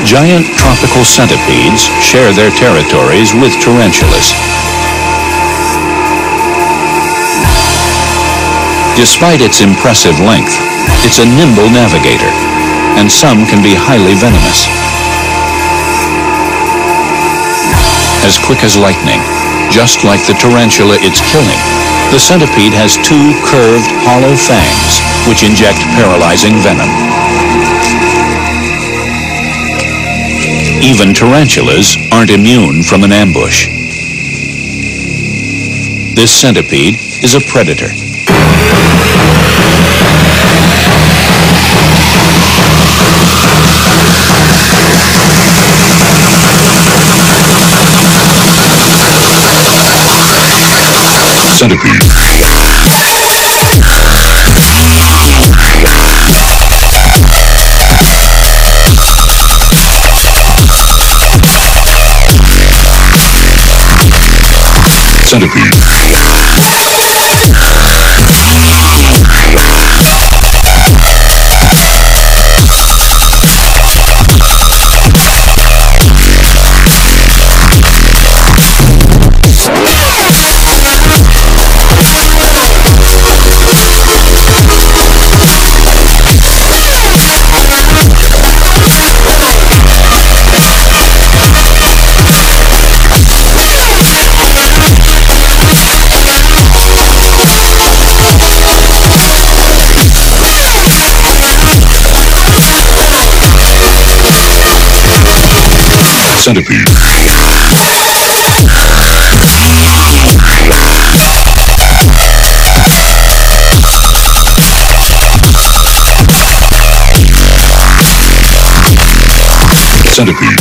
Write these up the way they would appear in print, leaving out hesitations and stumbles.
Giant tropical centipedes share their territories with tarantulas. Despite its impressive length, it's a nimble navigator, and some can be highly venomous. As quick as lightning, just like the tarantula it's killing, the centipede has two curved, hollow fangs which inject paralyzing venom. Even tarantulas aren't immune from an ambush. This centipede is a predator. Centipede. Centipede. Centipede. Centipede.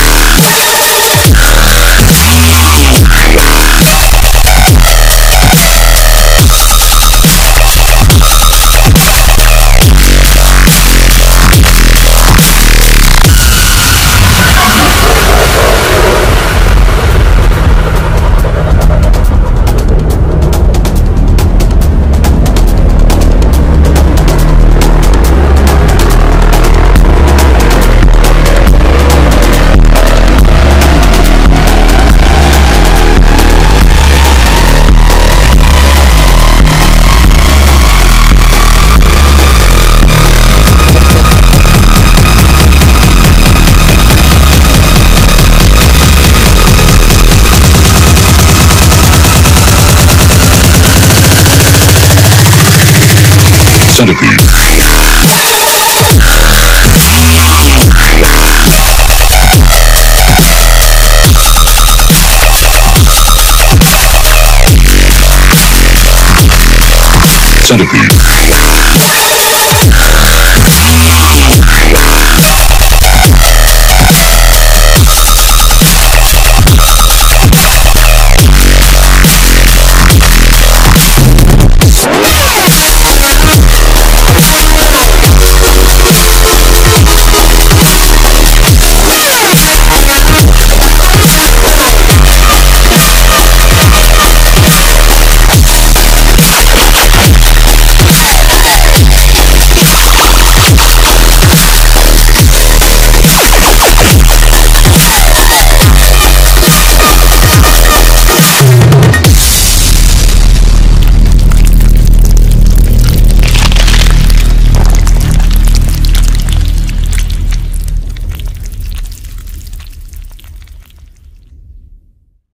Centipede. Centipede.